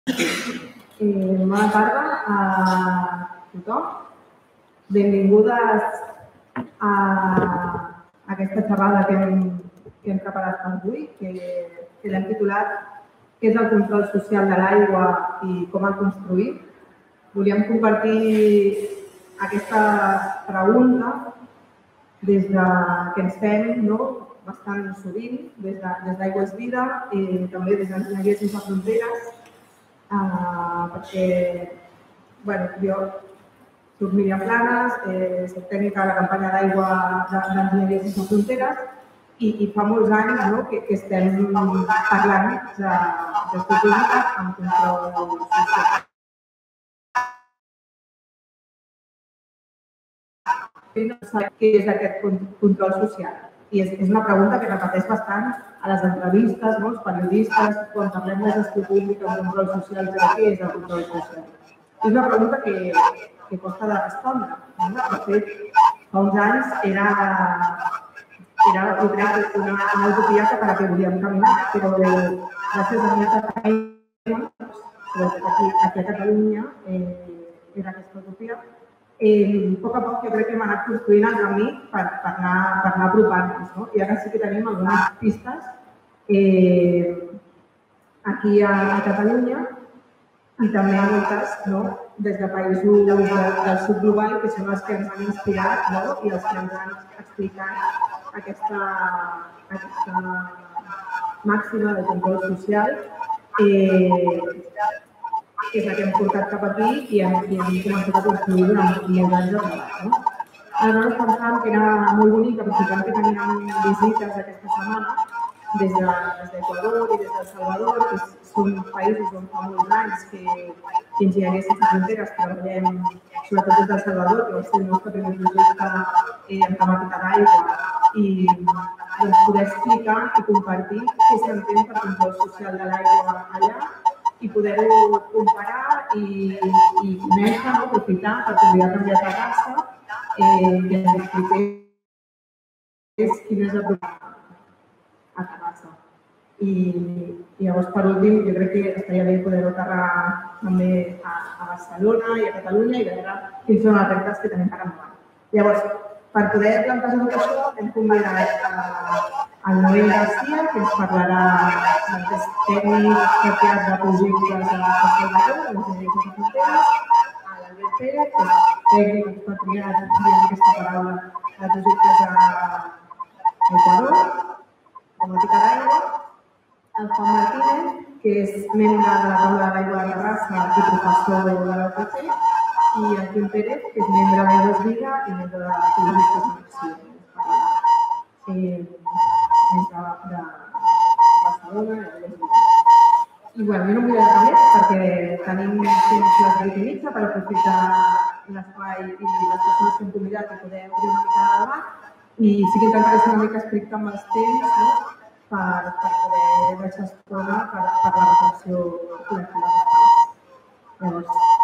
Bona tarda a tothom. Benvingudes a aquesta xerrada que hem preparat per avui, que l'hem titulat "Què és el control social de l'aigua i com el construïm?". Volíem compartir aquesta pregunta des de que ens fem bastant sovint, des d'Aigua és Vida i també des d'Enginyeria Sense Fronteres, perquè jo soc Míriam Planes, soc tècnica de la campanya d'aigua d'Enginyeria Sense Fronteres i fa molts anys que estem parlant de gestió pública amb control social. No sap què és aquest control social. I és una pregunta que repeteix bastant a les entrevistes, els periodistes, quan parlem de gestió pública o control social, però què és el control social? És una pregunta que costa de respondre. De fet, fa uns anys era jo crec, una utopia cap a la que volíem caminar, però gràcies a molta feina, sobretot aquí a Catalunya, era aquesta utopia. A poc a poc jo crec que hem anat construint el camí per anar apropant-nos. I ara sí que tenim algunes pistes aquí a Catalunya i també moltes des de països del sud global, que són els que ens han inspirat i els que ens han explicat aquesta màxima de control social, que és la que hem portat cap aquí i hem començat a construir durant molts anys de treball. Aleshores pensàvem que era molt bonic, aprofitant que teníem visites aquesta setmana des d'Equador i des d'El Salvador, que són països on fa molts anys que Enginyeria Sense Fronteres treballem, sobretot des d'El Salvador, que va ser el nostre primer projecte en temàtica d'aigua, i poder explicar i compartir què s'entén per control social de l'aigua allà i poder-ho comparar i conèixer, aprofitar per convidar també a Terrassa i ens expliqués quin és el problema a Terrassa. I llavors, per últim, jo crec que estaria bé poder-ho aterrar també a Barcelona i a Catalunya i veure quins són els reptes que tenim per endavant. Llavors, per poder plantejar tot això, hem convidat el Noel García, que ens parlarà dels tècnics experts de projectes a El Salvador, a l'Enginyeria Sense Fronteres, a l'Albert Pérez, que és tècnic expatriat, diem aquesta paraula, de projectes a Equador, temàtica d'aigua, el Juan Martínez, que és membre de la taula de l'aigua de Terrassa i professor de la UPC, i el Quim Pérez, que és membre d'Aigua és Vida i membre de Ecologistes en Acció. Des de Barcelona i Aigua és Vida. I jo no em vull allargar més perquè tenim temps les 8 i mitja per aprofitar l'espai i les persones que hem convidat i poder obrir una mica de debat i sí que intentaré ser una mica estricta amb els temps per poder deixar estona per la reflexió col·lectiva. Llavors,